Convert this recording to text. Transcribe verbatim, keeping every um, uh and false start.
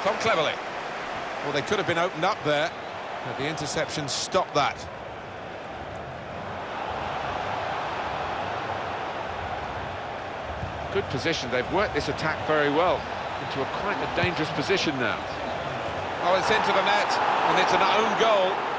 From Cleverley. Well, they could have been opened up there, but the interception stopped that. Good position. They've worked this attack very well into a quite a dangerous position now. Oh, it's into the net, and it's an own goal.